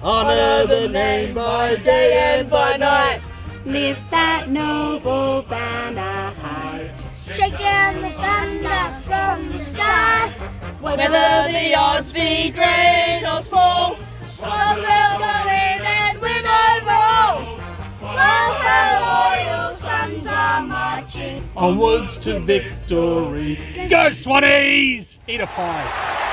honour the name by day and by night. Lift that noble banner high. Shake down the thunder from the sky. Whether the odds be great or small, Swans will go in and win overall. While her loyal sons are marching Onwards to victory. Go Swannies! Eat a pie.